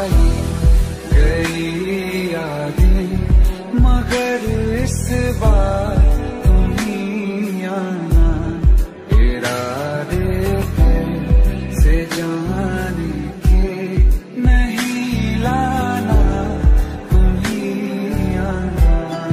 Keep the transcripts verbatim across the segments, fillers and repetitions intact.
आई गई यादें, मगर इस बार तुम ही आना। इरादे से जाने के नहीं लाना, तुम ही आना।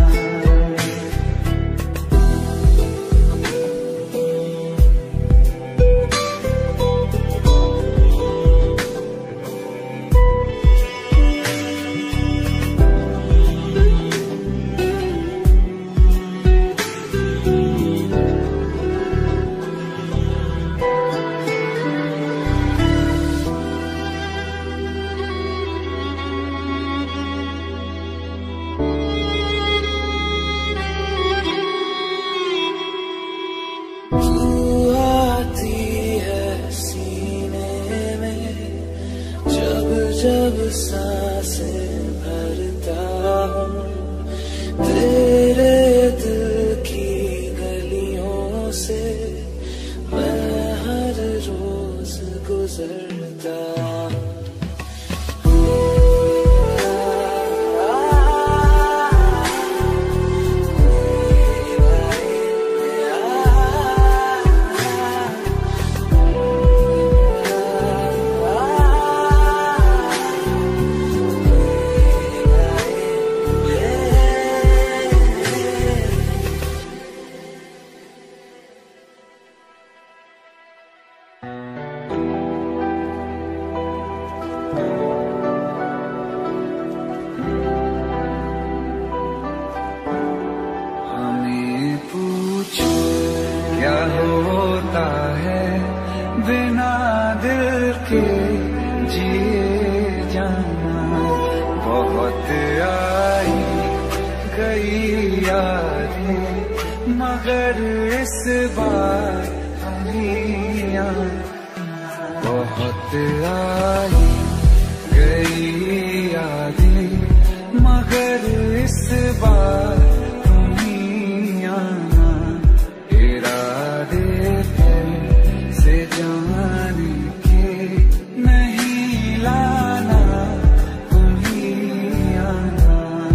जब सांसें भरता हूँ तेरे दिल की गलियों से, मैं हर रोज गुजरता हूँ। क्या होता है बिना दिल के जिए जाना। बहुत आई गई यादें, मगर इस बार तुम ही आना। बहुत आई गई यादें, मगर इस बार तुम ही आना। इरादे से जाने के नहीं लाना, तुम ही आना।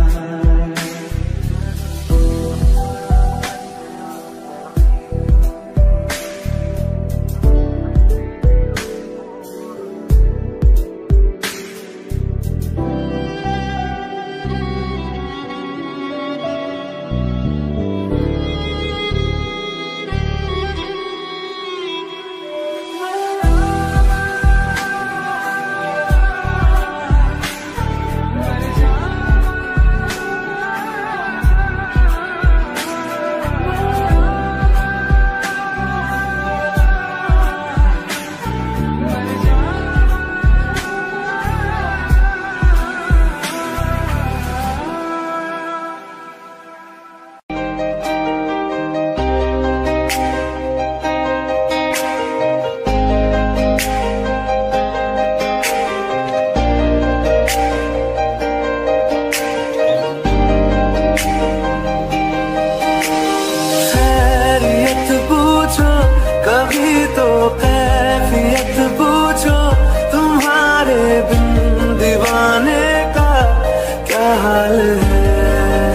कभी तो कैफियत पूछो, तुम्हारे बिन दीवाने का क्या हाल है।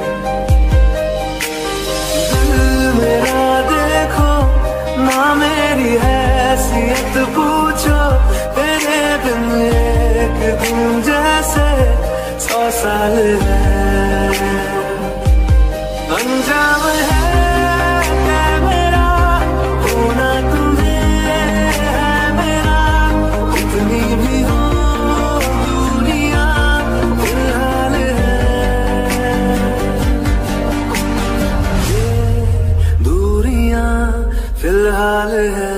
दिल मेरा देखो ना, मेरी हैसियत पूछो, तेरे बिन एक दिन जैसे सौ साल है। अंजाम है फिलहाल है।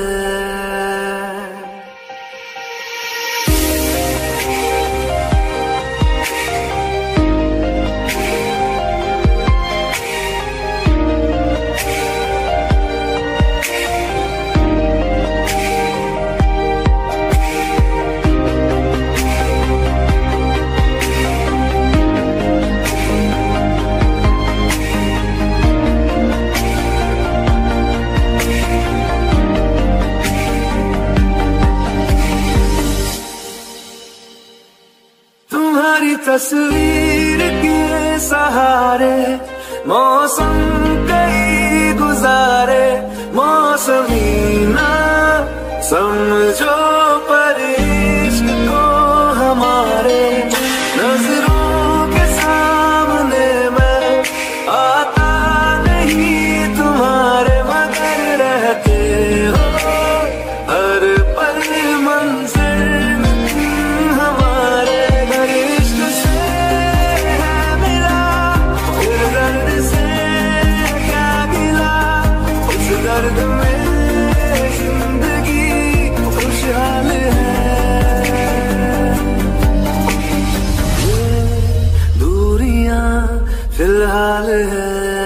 तुम्हारी तस्वीर के सहारे मौसम कई गुजारे, मौसमी ना समझो पर इश्क को हमारे। नजरों के सामने मैं आता नहीं तुम्हारे, मगर रहते हो हर पल मंजिल हमारे। हर इश्क से है मिला फिर दर्द से क्या गिला, इस दर्द में जिंदगी खुशहाल है। ये दूरियां फिलहाल है।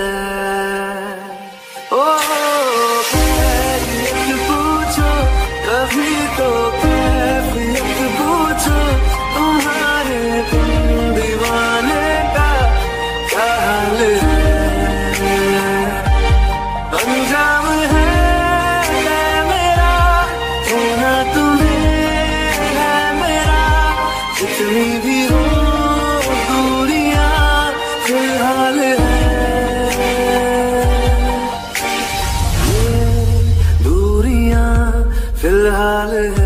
ओ कैफियत पूछो कभी तो कैफियत पूछो, तुम्हारे बिन दीवाने का क्या हाल है। अंजाम है मेरा होना तुम्हें है मेरा, जितनी भी हो दूरियां फिलहाल है। ये दूरियां फिलहाल है।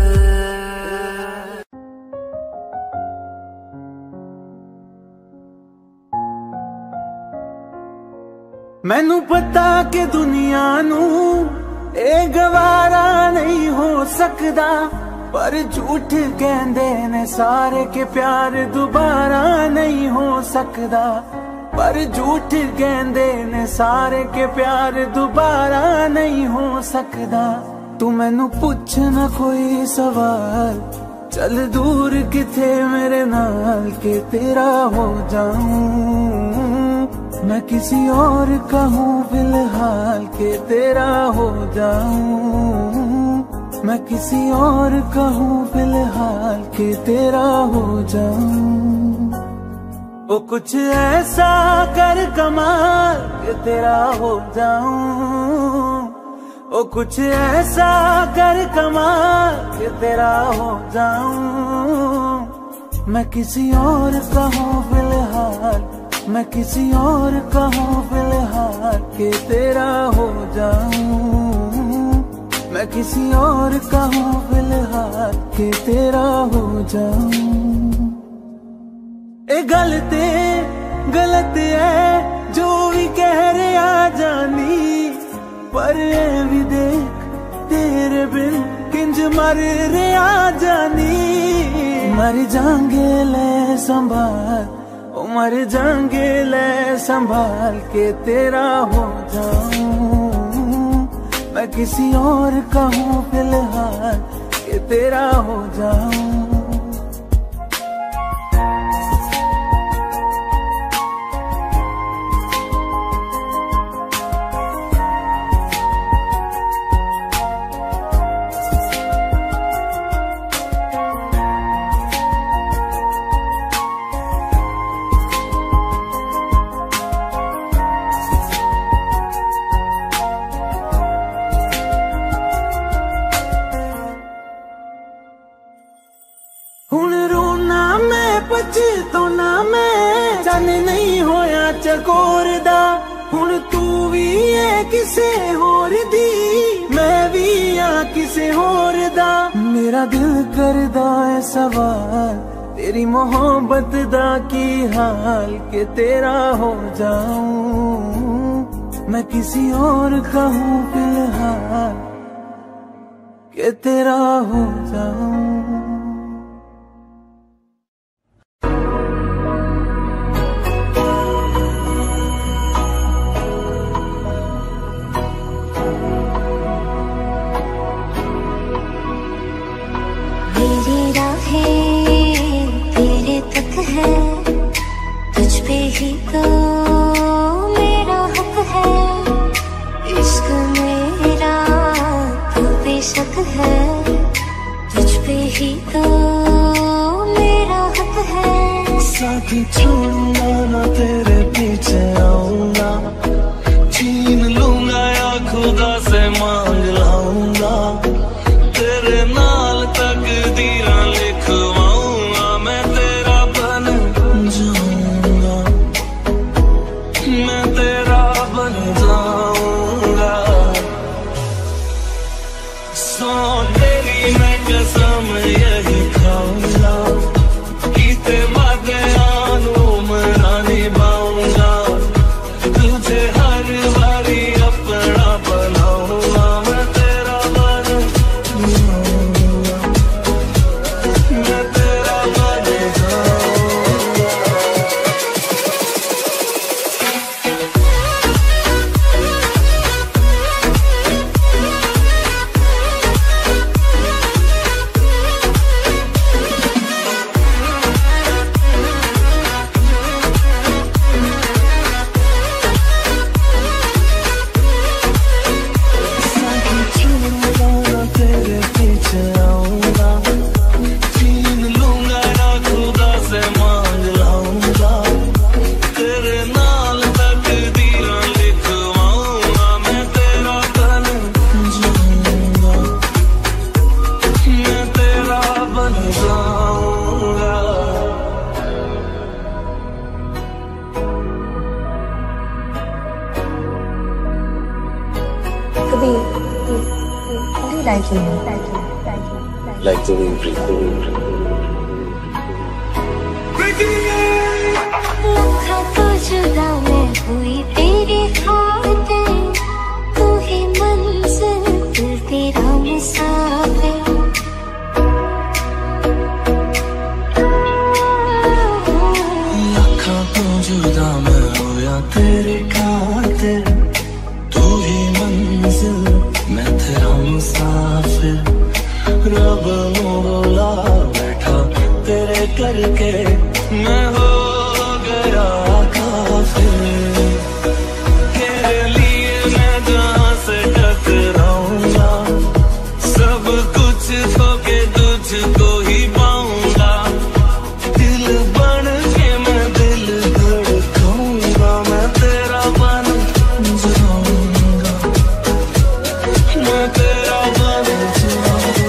मैनू पता कि दुनिया नू ए गवारा नहीं हो सकदा, पर झूठ कहंदे ने सारे के प्यार दोबारा नहीं हो सकदा। पर झूठ कहंदे ने सारे के प्यार दोबारा नहीं हो सकदा। तू मैनू पुछ ना कोई सवाल, चल दूर किथे मेरे नाल के तेरा हो जाऊं। मैं किसी और का हूँ फिलहाल के तेरा हो जाऊं। मैं किसी और का हूँ फिलहाल के तेरा हो जाऊं। ओ कुछ ऐसा कर कमाल के तेरा हो जाऊं। ओ कुछ ऐसा कर कमाल के तेरा हो जाऊं। मैं किसी और का हूँ फिलहाल, मैं किसी और का हूँ फिलहाल के तेरा हो जाऊं। मैं किसी और का हूँ फिलहाल के तेरा हो जाऊं। ए गलते गलत है जो भी कह रहे आ जानी, पर ए भी देख तेरे बिन किंज मर रे आ जानी। मर जाएंगे ले संभाल, ओ मर जाएंगे ले संभाल के तेरा हो जाऊं। मैं किसी और का हूँ फिलहाल के तेरा हो जाऊं। तो ना मैं जाने नहीं होया चकोर दा, हुण तू भी है किसे होर दी, मैं भी आ किसे होर दा। मेरा दिल करदा है सवाल तेरी मोहब्बत दा की हाल के तेरा हो जाऊं। मैं किसी और का हूँ फिलहाल के तेरा हो जाऊं। तुझ पे ही तो मेरा हक है, इश्क मेरा तो बेशक है। तुझ पे ही तो मेरा हक है। साथी छोड़ूंगा ना तेरे पीछे आऊंगा, छीन लूंगा या खुदा से मांग लाऊंगा। तेरे नाल तकदीरां लिखवाऊंगा, मैं तेरा बन tightly, like the wind breathe, the wind breathe. लखा तो जुदा मैं हुई तेरी खातिर, तू ही मंजिल दिल तेरा मुसाफिर। लखा तो जुदा मैं हुआ तेरी खातिर, तू ही मंजिल मैं तेरा मुसाफिर। रब मोला बैठा तेरे करके मैं हो गया काफिर। तेरे लिए मैं जहाँ से टकराऊंगा, सब कुछ खो के तुझको ही पाऊंगा। दिल बन के मैं दिल धड़काऊंगा, मैं तेरा बन जाऊंगा, मैं तेरा बन जाऊंगा।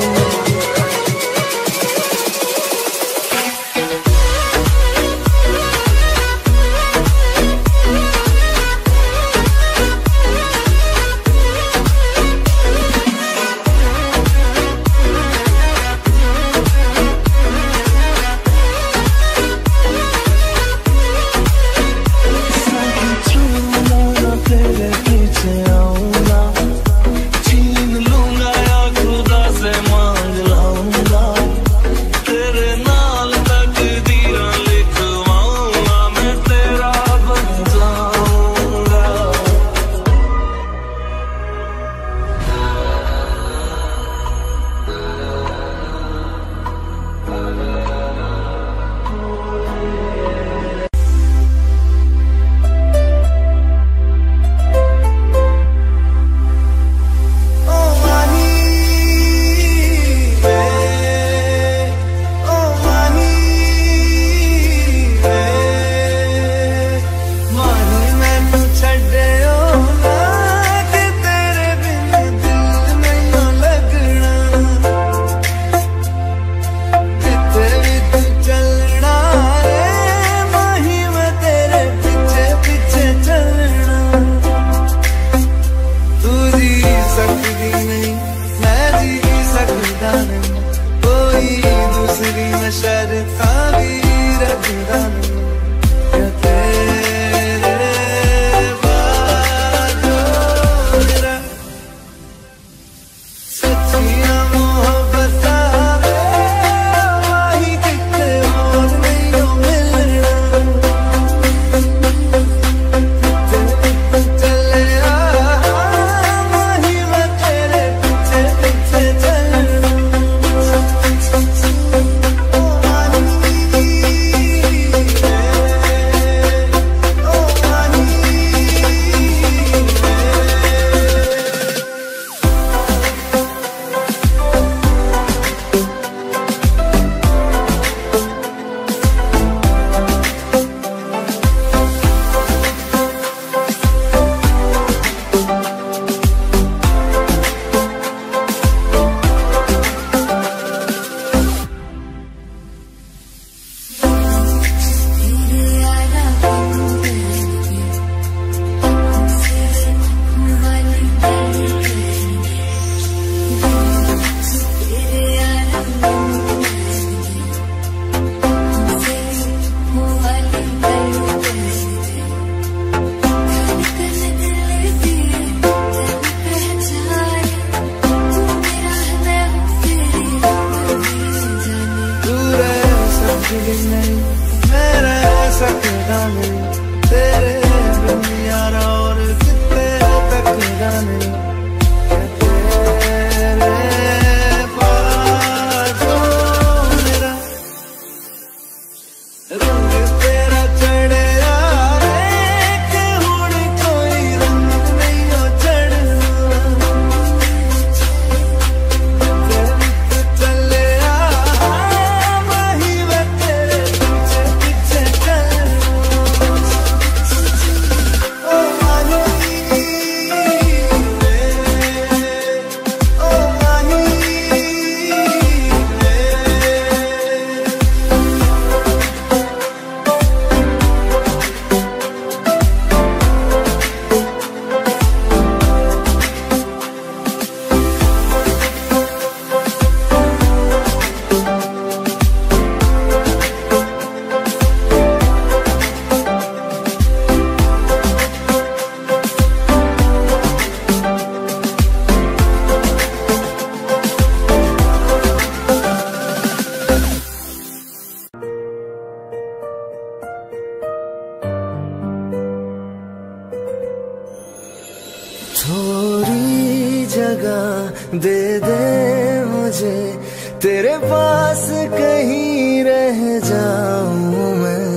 थोड़ी जगह दे दे मुझे, तेरे पास कहीं रह जाऊं मैं।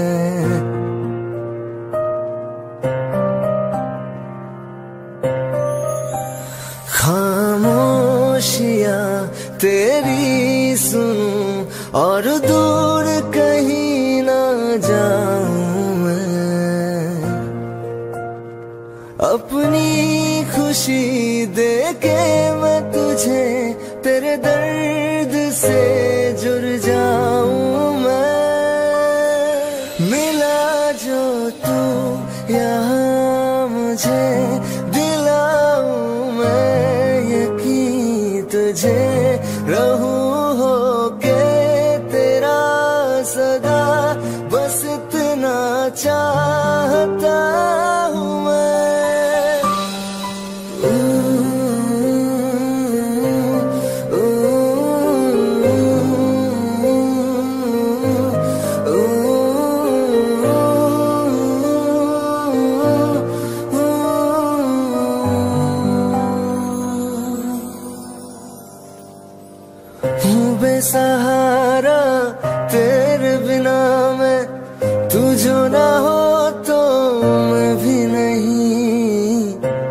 खामोशियां तेरी सुनूं और दूर कहीं ना जाऊं मैं। अपनी खुशी दे के मैं तुझे तेरे दर्द से जुड़ जाऊं मैं। मिला जो तू यहाँ मुझे, दिलाऊं मैं यकीन तुझे, रहूं होके तेरा सदा, बस इतना चाहता हूँ मैं। बेसहारा तेरे बिना मैं, तू जो ना हो तो मैं भी नहीं।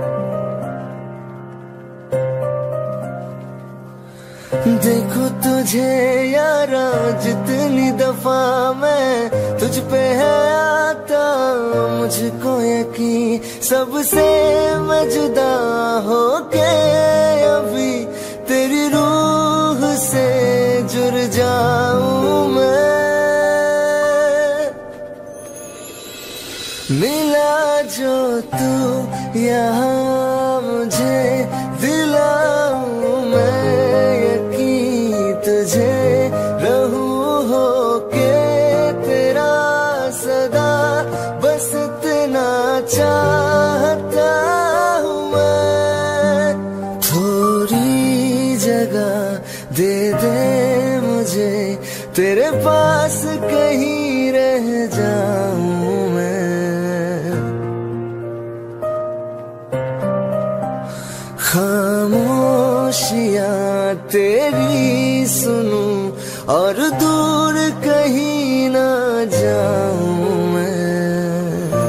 देखो तुझे यारा जितनी दफा मैं तुझ पे है आता, मुझको यकीन सबसे मैं जुदा होके अभी तेरी रूह से जुड़ जाऊं मैं। मिला जो तू यहाँ मुझे, दिलाऊं मैं यकीन तुझे, रहूं होके तेरा सदा, बस इतना चाहता हूँ मैं। थोड़ी जगह दे दे मुझे, तेरे पास कहीं रह जाऊं मैं। खामोशियां तेरी सुनूं और दूर कहीं ना जाऊं मैं।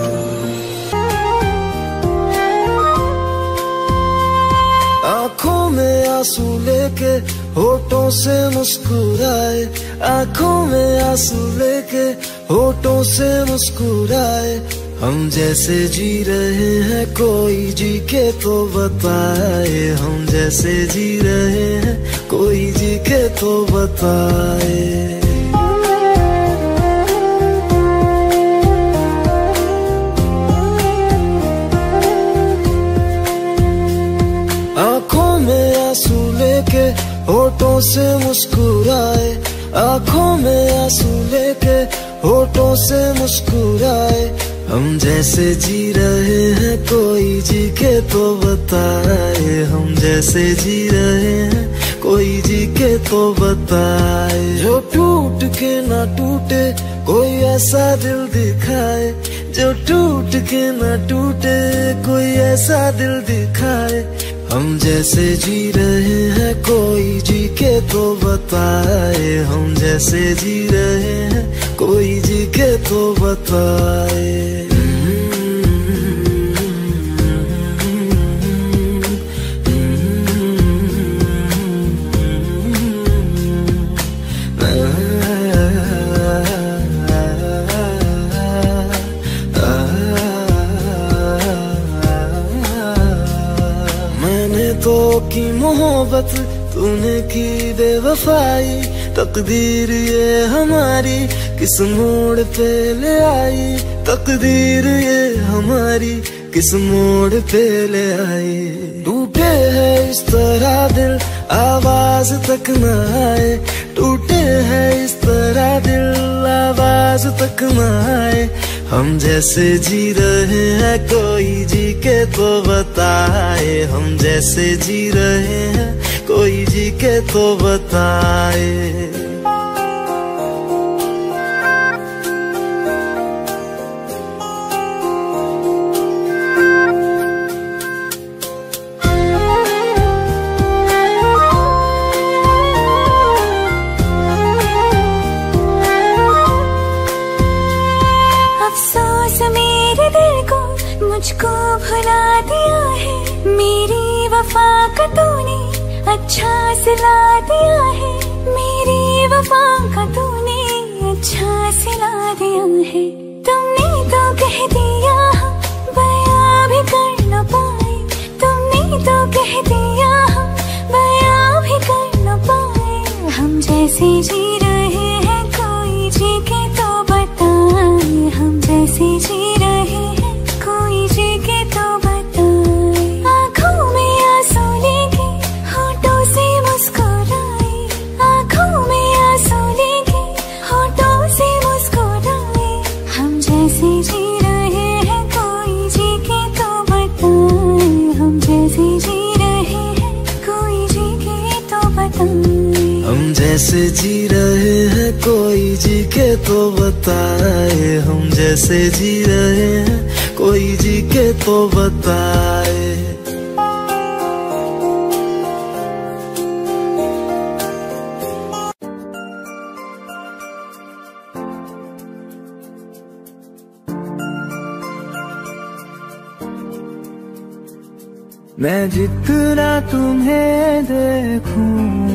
आँखों में आंसू लेके होठों से मुस्कुराए, आँखों में आंसू लेके होठों से मुस्कुराए। हम जैसे जी रहे हैं कोई जी के तो बताए, हम जैसे जी रहे हैं कोई जी के तो बताए। आँखों में आंसू लेके होठों से मुस्कुराए, आँखों में आंसू लेके होठों से मुस्कुराए। हम जैसे जी रहे हैं कोई जी के तो बताए, हम जैसे जी रहे हैं कोई जी के तो बताए। जो टूट के ना टूटे कोई ऐसा दिल दिखाए, जो टूट के ना टूटे कोई ऐसा दिल दिखाए। हम जैसे जी रहे हैं कोई जी के तो बताए, हम जैसे जी रहे हैं कोई जी के तो बताए। तो की मोहब्बत तूने की बेवफाई, तकदीर ये हमारी किस मोड़ पे ले आई, तकदीर ये हमारी किस मोड़ पे ले आई। टूटे है इस तरह दिल आवाज तक न आए, टूटे है इस तरह दिल आवाज तक न आए। हम जैसे जी रहे हैं कोई जी के तो बताए, हम जैसे जी रहे हैं कोई जी के तो बताए। मुझको भुला दिया है, मेरी वफा का तूने अच्छा सिला दिया है, मेरी वफा का तूने अच्छा सिला दिया है। तुमने तो कह दिया हम बयां भी कर न पाए, तुमने तो कह दिया हम बयां भी कर न पाए। हम जैसे जी रहे हैं कोई जी के तो बताए, हम जैसे जी रहे हैं कोई जी के तो बताए। आँखों में आंसू लेके होठों से मुस्कुराए, आँखों में आंसू लेके होठों से मुस्कुराए। हम जैसे जी रहे हैं कोई जी के तो बताए, हम जैसे जी रहे हैं कोई जी के तो बताए। हम जैसे जी रहे हैं कोई जी के तो बताए, हम जैसे जी रहे हैं कोई जी के तो बताए। मैं जितना तुम्हें देखूं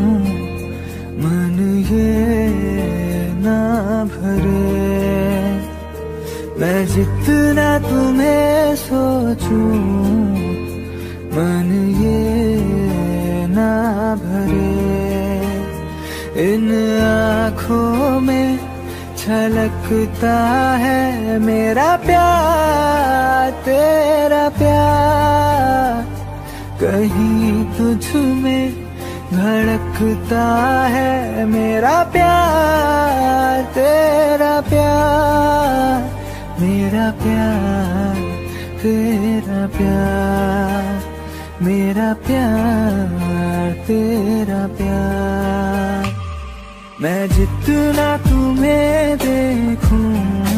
मन ये ना भरे, मैं जितना तुम्हें सोचूं मन ये ना भरे। इन आँखों में छलकता है मेरा प्यार, तेरा प्यार। कहीं तुझ में धड़कता है मेरा प्यार, तेरा प्यार। मेरा प्यार तेरा प्यार, मेरा प्यार तेरा प्यार। मैं जितना तुम्हें देखूं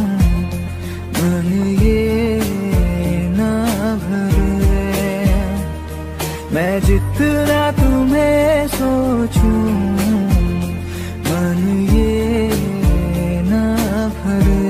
मन ये ना भरे, मैं जितना तुम्हें सोचूं मन ये ना भरे।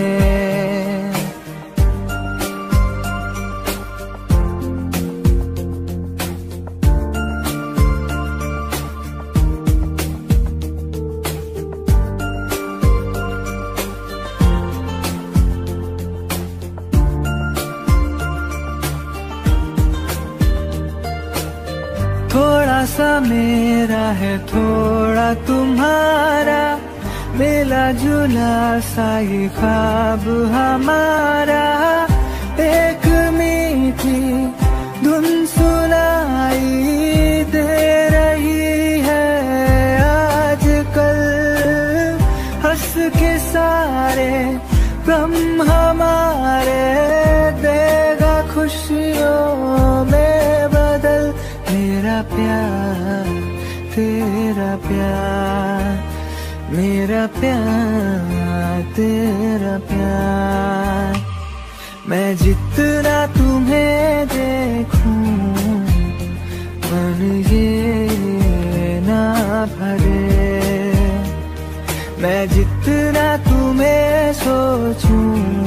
थोड़ा सा मेरा है थोड़ा तुम्हारा, मिला जुला सा ये ख्वाब हमारा। एक मीठी धुन सुनाई दे रही है आजकल, हंस के सारे गम हमारे देगा खुशियों में बदल। मेरा प्यार तेरा प्यार, मेरा प्यार तेरा प्यार। मैं जितना तुम्हें देखूं मन ये ना भरे, मैं जितना तुम्हें सोचूं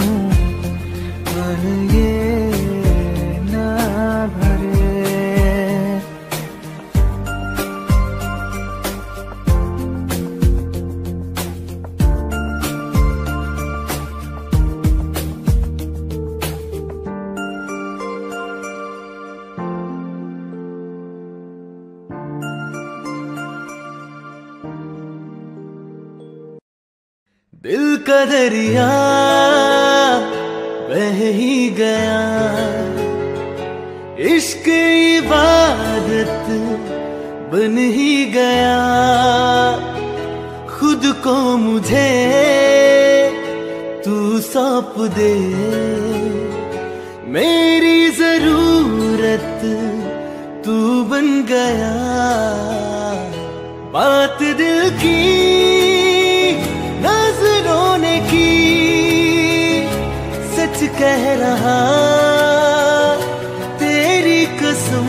मन ये ना भरे। दिल का दरिया बह ही गया, इश्क इबादत बन ही गया। खुद को मुझे तू सौंप दे, मेरी जरूरत तू बन गया। बात दिल की नजरों ने की, सच कह रहा तेरी कसम।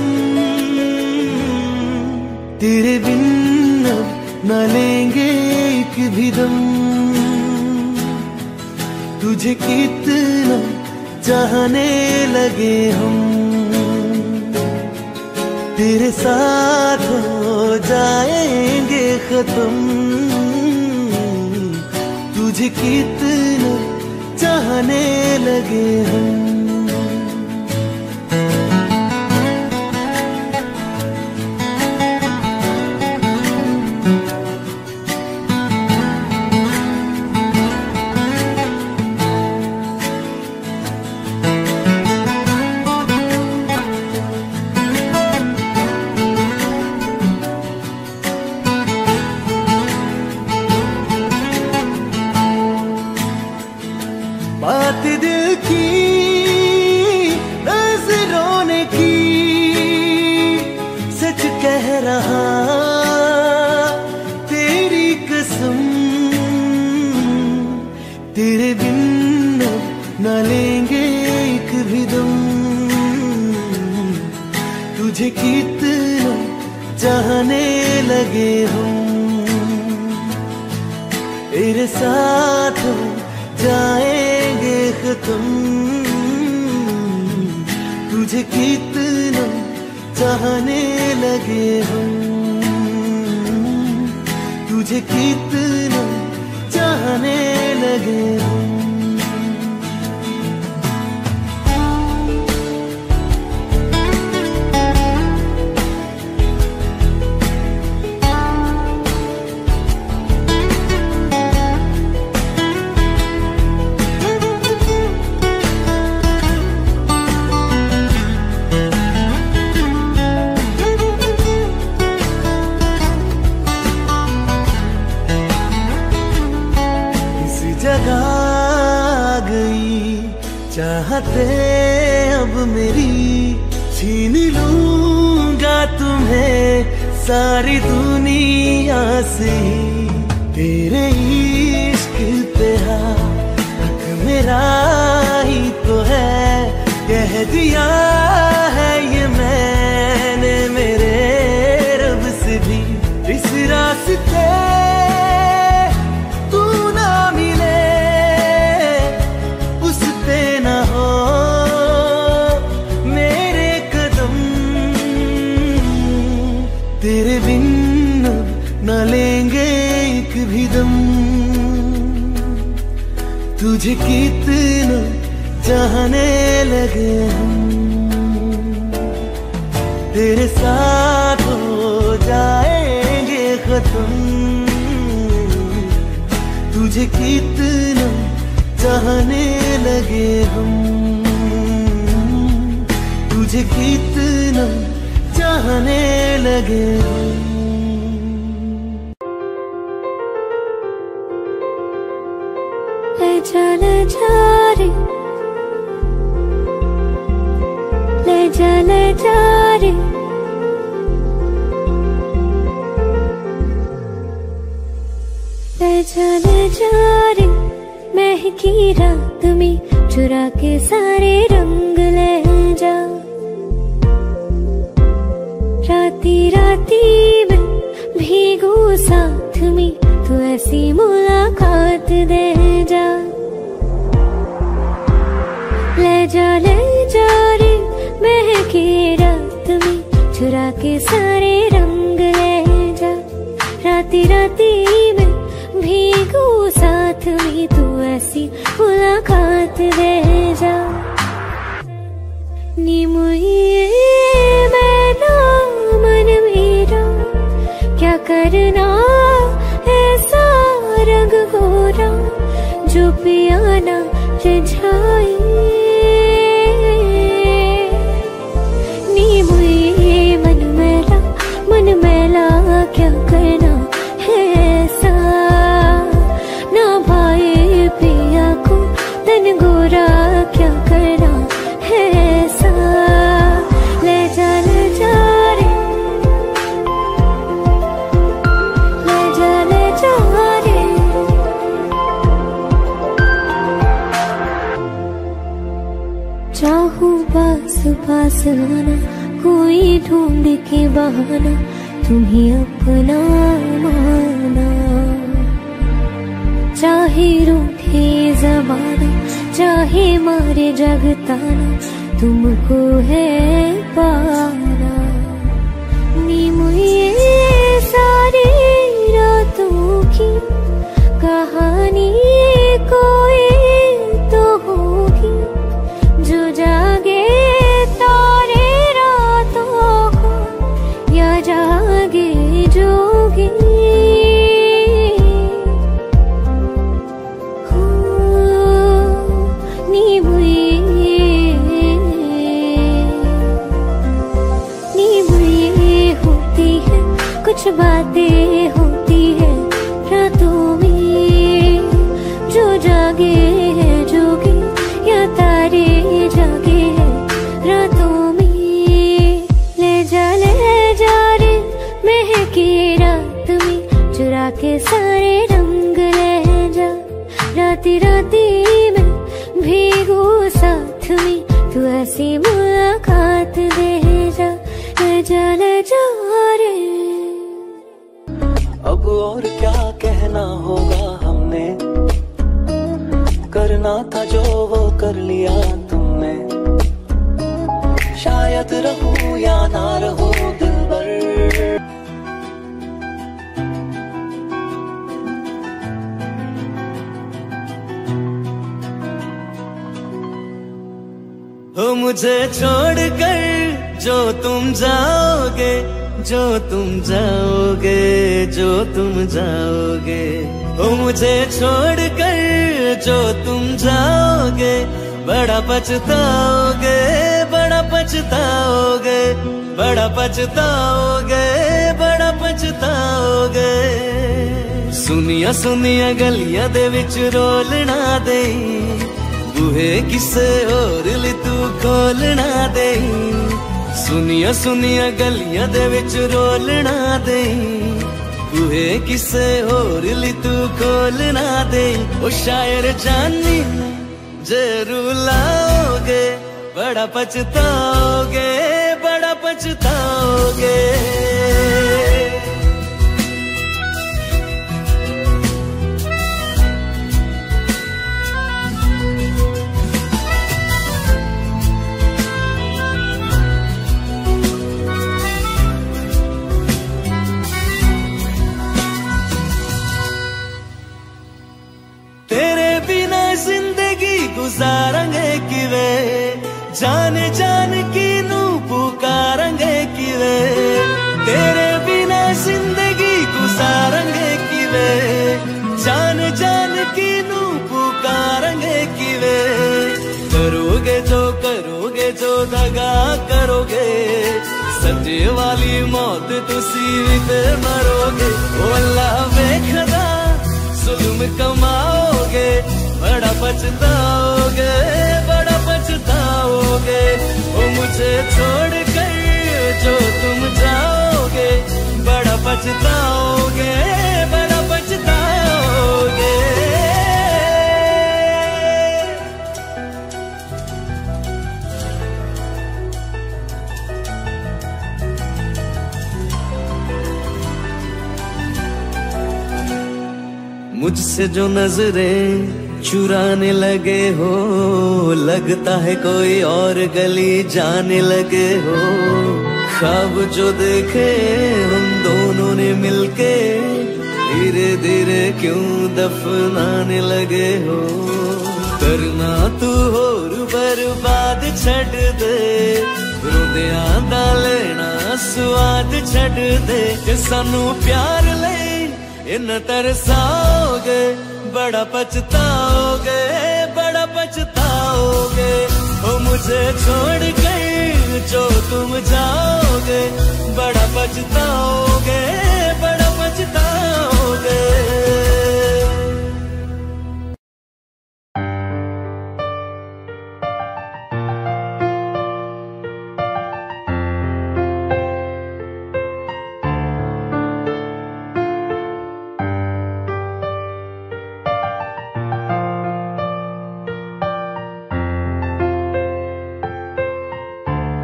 तेरे बिन अब न लेंगे एक भी दम, तुझे कितना चाहने लगे हम, तेरे साथ हो जाएंगे खत्म। तुझे कितना चाहने लगे हम। बात दिल की नजरों ने की, सच कह रहा तेरी कसम। तेरे बिन न लेंगे एक भी दम। तुझे कितना चाहने लगे हम, तेरे साथ जाएंगे खत्म। तुझे कितना चाहने लगे हम, तुझे कितना चाहने लगे हम। जगा गई चाहते अब मेरी, छीन लूंगा तुम्हें सारी दुनिया से। तेरे इश्क पे हक मेरा ही तो है, कह दिया है ये मैंने मेरे रब से भी। इस रास्ते तेरे बिन न लेंगे एक भी दम। तुझे कितना चाहने लगे हम, तेरे साथ हो जाएंगे खत्म। तुझे कितना चाहने लगे हम, तुझे कितना चाहने लगे हम। ले जा ले जा रे, ले जा ले जा रे, ले जा ले जा रे। महकी रात में चुरा के सारे रंग ले जा। राती राती में भीगू साथ में, तू ऐसी मुलाकात दे जा। ले जा ले जा रे, महकी रात में चुरा के सारे रंग ले जा। राती राती में भीगू साथ में, तू ऐसी मुलाकात दे जा। नी मुझे मैना मन मेरा क्या करना ऐसा रंग गोरा, जो पियाना रिझाए। नी मुझे मन मैला मन मैला क्या करना है ऐसा, ना भाई पिया को तन गोरा क्या करना है ऐसा। ले जा ले जा रे, ले जा ले जा रे। चाहूं पास पास आना, कोई ढूंढ के बहाना, तुम्हें अपना माना। चाहे रूठे ज़माना, चाहे चाहे मारे जगता ना तुमको है पाना। नीम ये सारी रातों की कहानी कोई तो होगी, जो जागे तारे रातों को या जागे जोगी। कुछ बातें होती है रातों में, जो जागे है जोगे या तारे जागे है रातों में। ले जा ले जा रे महके रात में, चुरा के सारे रंग ले जा। राती राती में भीगू साथ में, तू ऐसी मुलाकात दे जा। ले जा ले जा रे। अब और क्या कहना होगा हमने, करना था जो वो कर लिया तुमने। शायद रहूं या ना रहूं दिलबर। हो मुझे छोड़कर जो तुम जाओगे, जो तुम जाओगे, जो तुम जाओगे। ओ मुझे छोड़कर जो तुम जाओगे, बड़ा पछताओगे, बड़ा पछताओगे, बड़ा पछताओगे, बड़ा पछताओगे। सुनिया सुनिया गलियां दे विच रोलना दे, बूहे किसे होर ली तू खोलना दे। सुनिया सुनिया गलियां दे विच रोलना दे, बूहे किसे होर ली तू खोलना दे। ओ शायर जानी जे रुलाओगे, बड़ा पछताओगे, बड़ा पछताओगे। गुजारेंगे किवे जान जान की नू पुकारेंगे किवे, तेरे बिना जिंदगी गुजारेंगे किवे जान जान की नू पुकारेंगे किवे। करोगे जो करोगे जो दगा करोगे, सजे वाली मौत तुसी ते मरोगे। ओ अल्लाह वेखदा जुल्म कमाओगे, बड़ा पछताओगे, बड़ा पछताओगे। ओ मुझे छोड़ कर जो तुम जाओगे, बड़ा पछताओगे, बड़ा पछताओगे। मुझसे जो नजरें चुराने लगे हो, लगता है कोई और गली जाने लगे हो। ख्वाब जो देखे हम दोनों ने मिलके, धीरे धीरे क्यों दफनाने लगे हो। करना तू होर बर्बाद छड़ दे, रोदियां दा लेना स्वाद छड़ दे। कि सानू प्यार ले इन तरसाओगे, बड़ा पछताओगे, बड़ा पछताओगे। ओ मुझे छोड़ कर जो तुम जाओगे, बड़ा पछताओगे, बड़ा पछताओगे।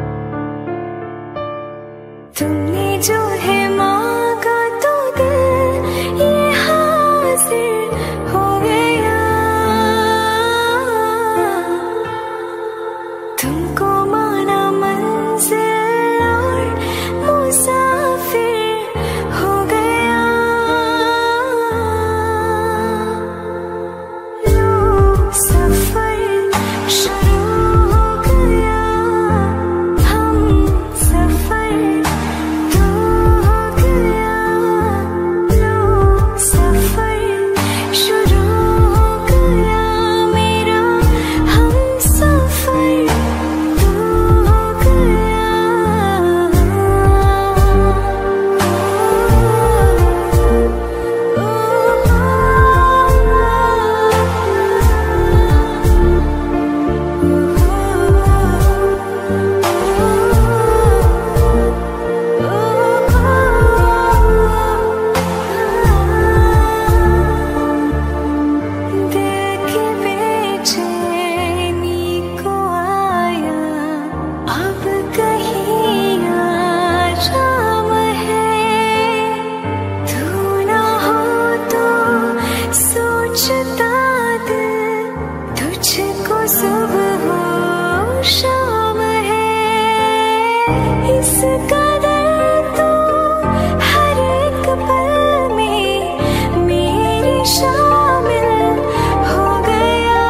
तुमने जो है मांगा तो दिल सुबह हो शाम है, इस कदर तो हर एक पल में मेरी शामिल हो गया।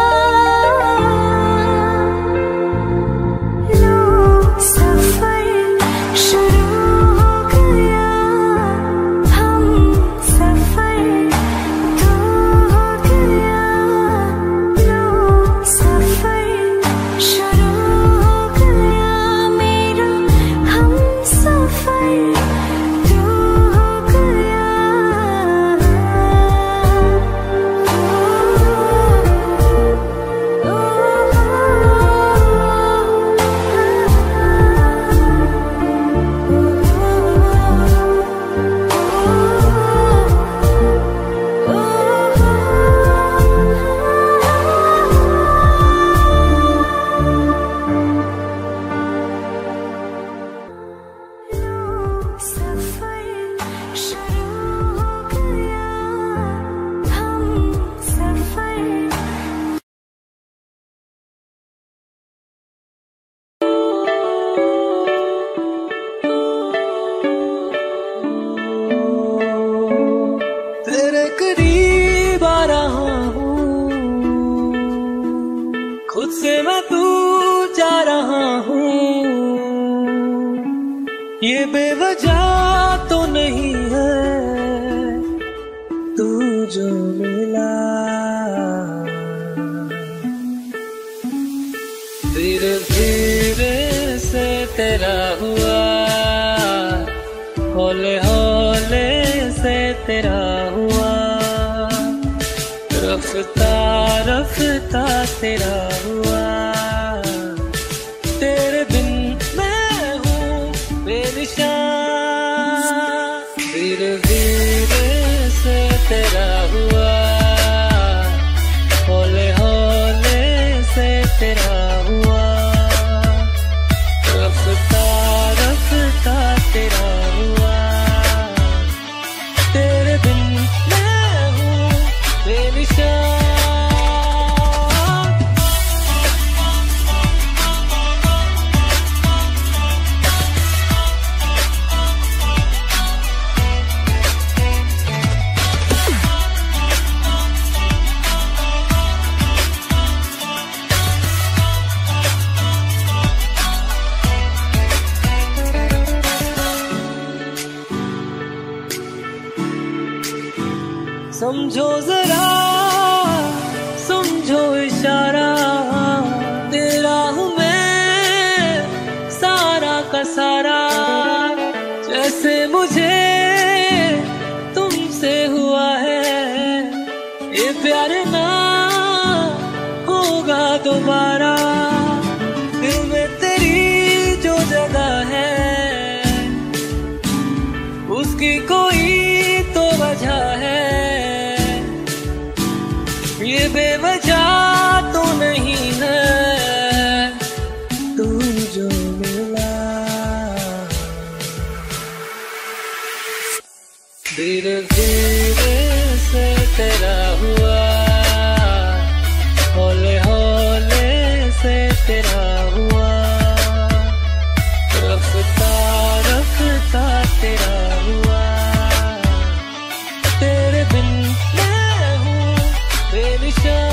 लो सफर शुरू हो गया, हम सफर तो हो गया। लो सफर शुरू हो गया मेरा, हम सफर तो हो गया। सफर शुरू हो गया, हम सफर। तेरे करीब आ रहा हूँ, खुद से मैं दूर जा रहा हूँ। ये बेवजह तो नहीं है तू जो मिला, धीरे धीरे से तेरा हुआ, हौले हौले से तेरा हुआ, रफ्ता रफ्ता तेरा हुआ। तेरे बिन मैं हूँ बेनिशान, धीरे धीरे से तेरा हुआ, हौले हौले से तेरा हुआ, रफ्ता रफ्ता तेरा हुआ। तेरे बिन मैं हूँ बेनिशान। समझो जरा समझो इशारा, तेरा हूँ मैं सारा का सारा। जैसे मुझे तुमसे हुआ है ये प्यार ना होगा दोबारा। दिल में तेरी जो जगह है उसकी कोई तो वजह है, ये बेवजह तो नहीं है तू जो मिला। धीरे धीरे से तेरा हुआ, हौले हौले से तेरा हुआ, रफ्ता रफ्ता तेरा हुआ। तेरे बिन मैं हूँ बेनिशान।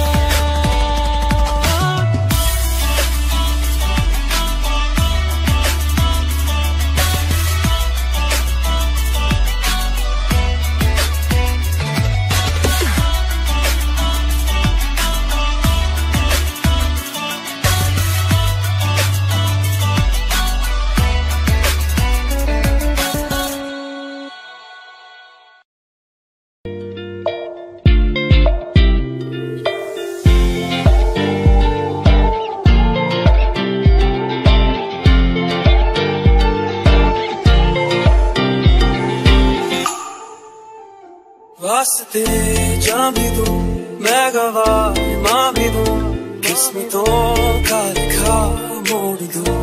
वास्ते जा भी दूं मैं गवाह माँ भी दूं, किस्मतों का लिखा मोड़ दूं।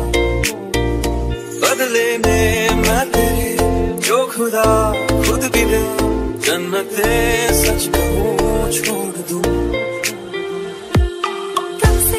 बदले में मैं तेरे जो खुदा खुद भी दे, जन्नते सच कहूँ छोड़ दूं। कब से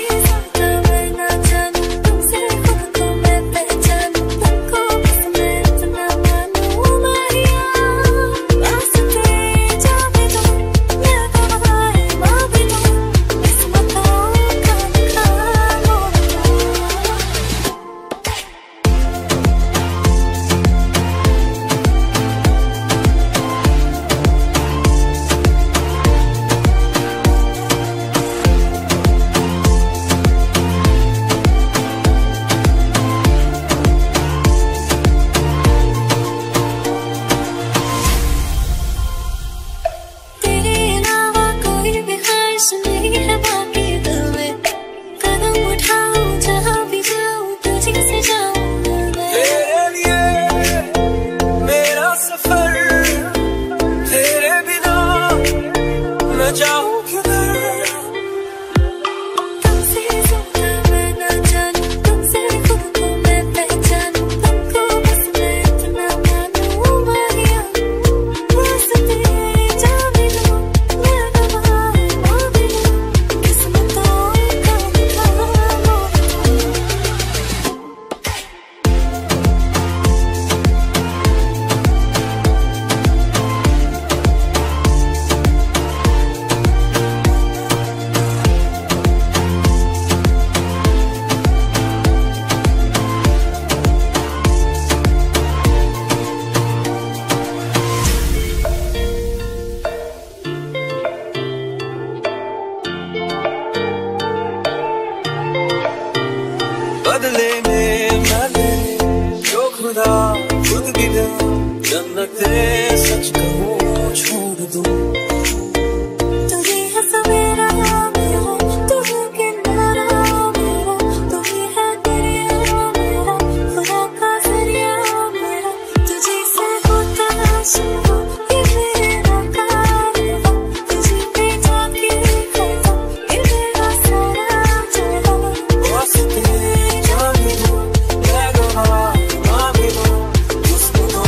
दूं, जन्नते सच कहूँ छोड़ दूं। तू ही है सवेरा मेरा, तू है किनारा मेरा, तू ही है दरिया मेरा, खुदा का जरिया मेरा। तुझे से होता शुरू ये मेरा कारवां, तुझे पे जाके खत्म ये मेरा सारा जहां। वास्ते जाने दो, मैं गवाह मांगे दो, उसको दो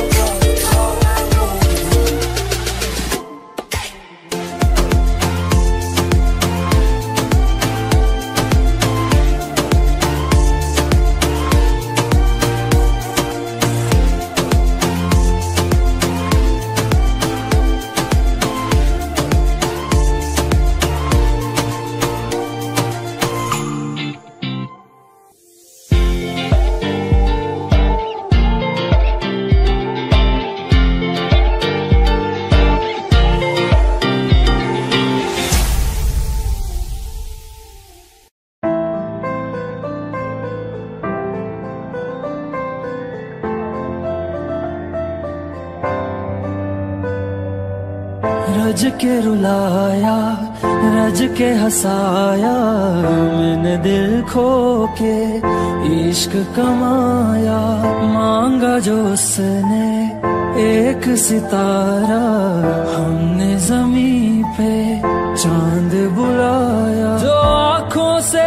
रज के रुलाया, रज के हंसाया, मैंने दिल खो के इश्क कमाया। मांगा जो उसने एक सितारा, हमने जमीन पे चांद बुलाया। जो आँखों से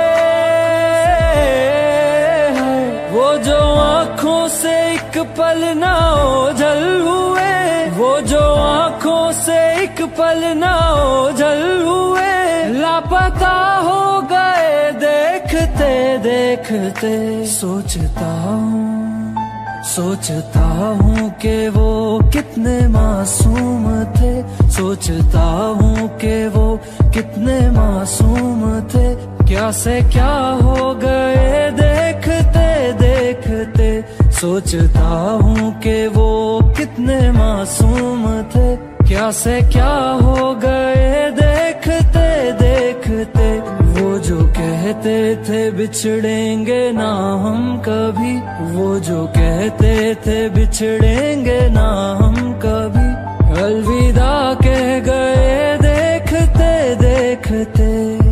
है, वो जो आँखों से एक पल ना ओझल हुए, वो जो आँखों से एक पल ना ओझल हुए, लापता हो गए देखते देखते। सोचता हूँ सोचता हूँ कि वो कितने मासूम थे, सोचता हूँ कि वो कितने मासूम थे। क्या से क्या हो गए देखते देखते। सोचता हूँ कि वो कितने मासूम थे, क्या से क्या हो गए देखते देखते। वो जो कहते थे बिछड़ेंगे ना हम कभी, वो जो कहते थे बिछड़ेंगे ना हम कभी, अलविदा कह गए देखते देखते।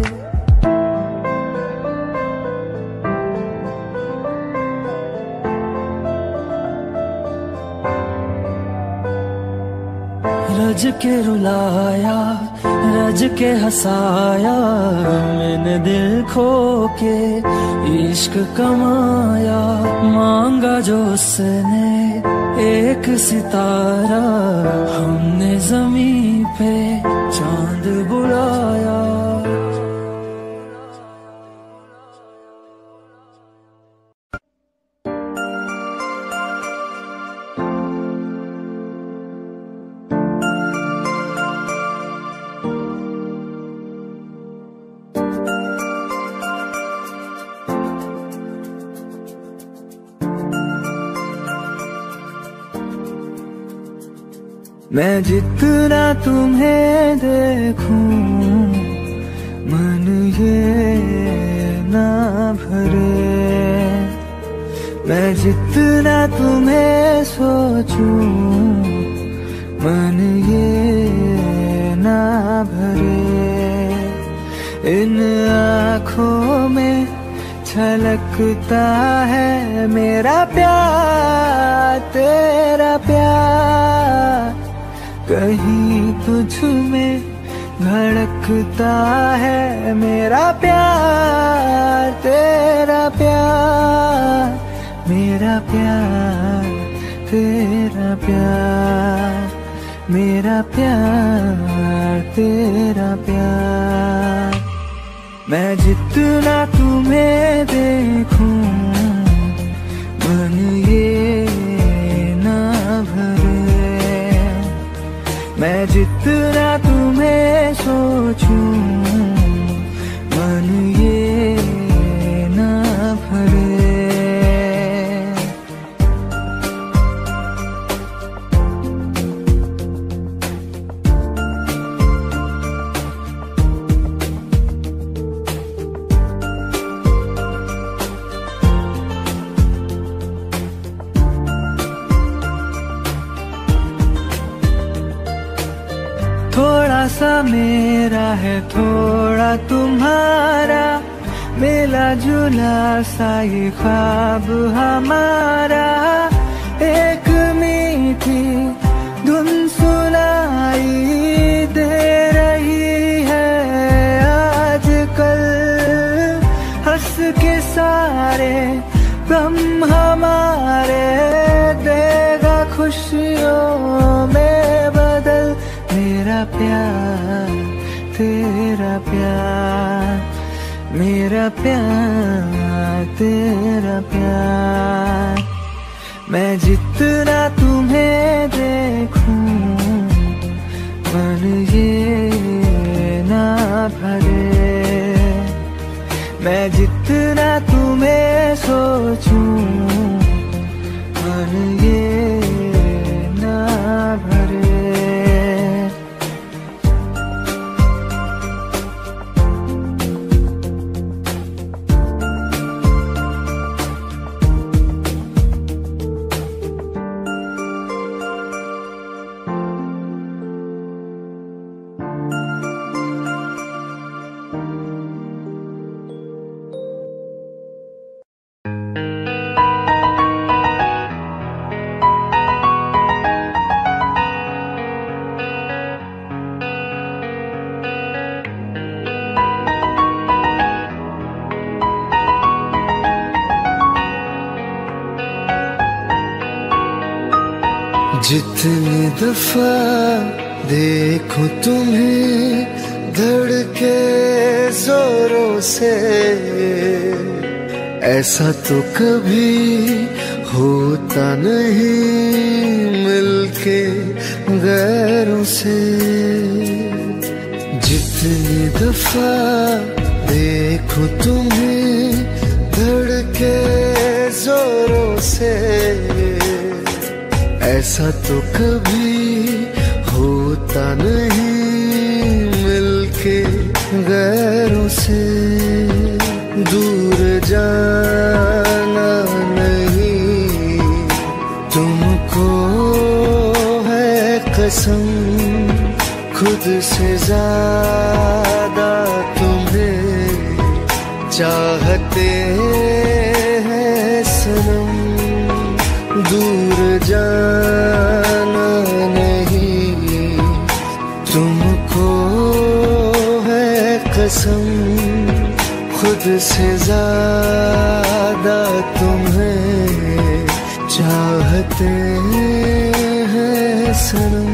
रज के रुलाया, रज के हंसाया, मैंने दिल खो के इश्क कमाया। मांगा जो उसने एक सितारा, हमने जमीन पे चांद बुलाया। मैं जितना तुम्हें देखूं, मन ये ना भरे। मैं जितना तुम्हें सोचूं, मन ये ना भरे। इन आँखों में छलकता है मेरा प्यार, तेरा प्यार। कहीं तुझ में धड़कता है मेरा प्यार, तेरा प्यार। मेरा प्यार, तेरा प्यार, मेरा प्यार, तेरा प्यार। मैं जितना तुम्हें देखूं, मन ये ना भरे। मैं जितना तुम्हें सोचूं, मन ये ना भरे। सा मेरा है थोड़ा तुम्हारा, मिला जुला सा ये ख्वाब हमारा। एक मीठी धुन सुनाई दे रही है आजकल, हंस के सारे गम हमारे देगा खुशियों में बदल। मेरा प्यार तेरा प्यार, मेरा प्यार तेरा प्यार। मैं जितना तुम्हें देखूं मन ये ना भरे, मैं जितना तुम्हें सोचूं मन ये ना भरे। जितनी दफा देखो तुम्हें धड़के जोरों से, ऐसा तो कभी होता नहीं मिलके गैरों से। जितनी दफा देखो तुम्हें धड़के जोरों से, ऐसा तो कभी होता नहीं मिलके गैरों से। दूर जाना नहीं तुमको है कसम, खुद से ज्यादा तुम्हें चाहते हैं सनम। दूर जाना नहीं तुमको है कसम, खुद से ज्यादा तुम्हें चाहते हैं सनम।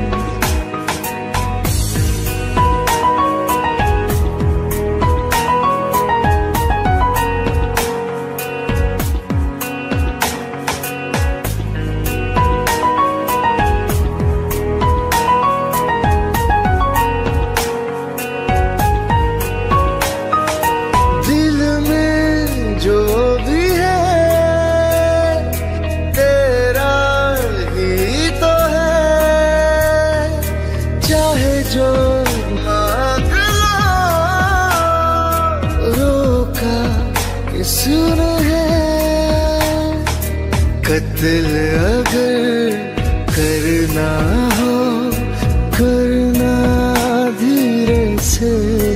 दिल अगर करना हो करना धीरे से,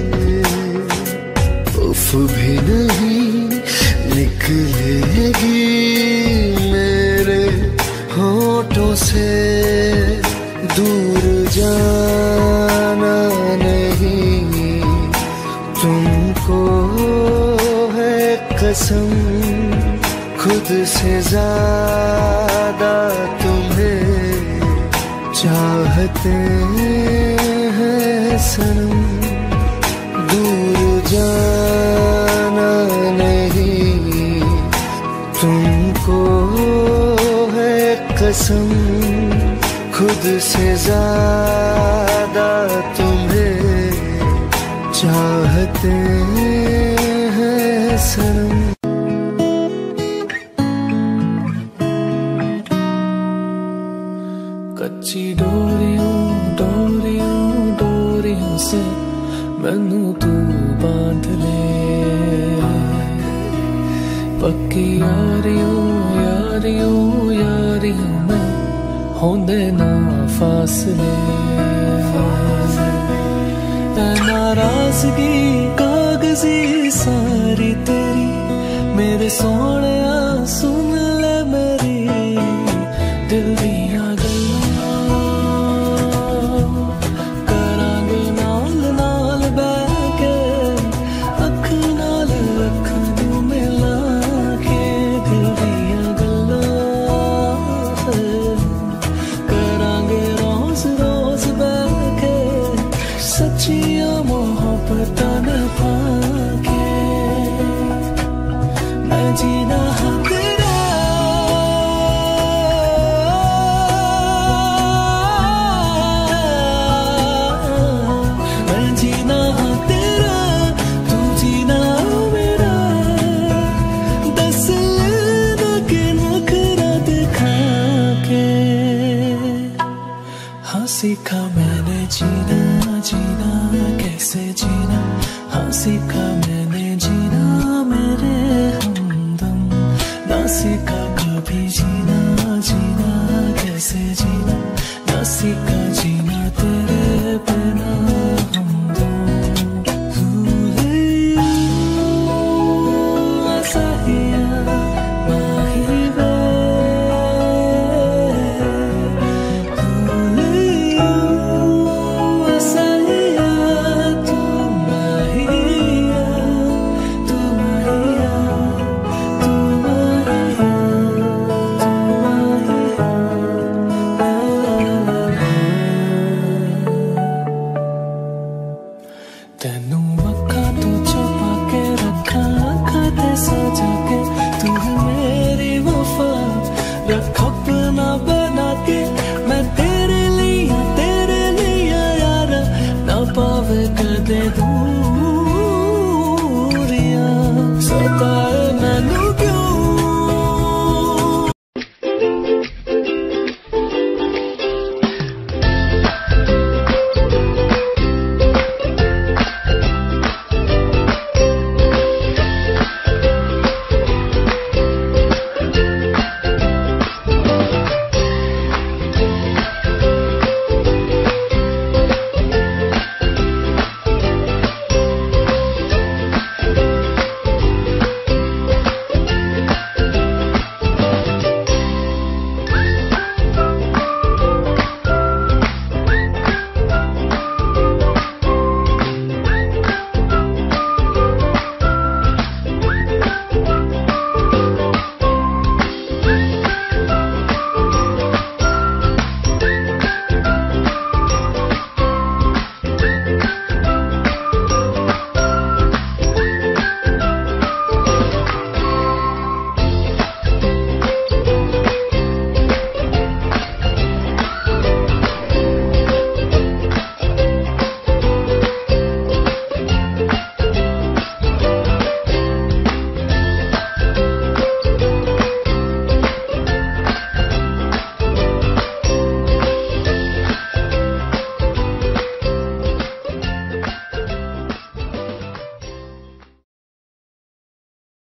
उफ भी नहीं निकलेगी मेरे होठों से। दूर जाना नहीं तुमको है कसम, खुद से ज्यादा तुम्हें चाहते हैं सनम। दूर जाना नहीं तुमको है कसम, खुद से ज्यादा तुम्हें चाहते हैं सनम। कच्ची डोरियों डोरियों डोरियों से मैनू तू बांध ले, पक्की यारियों यारियों यारियों में होंदे ना फासले। नाराजगी कागजी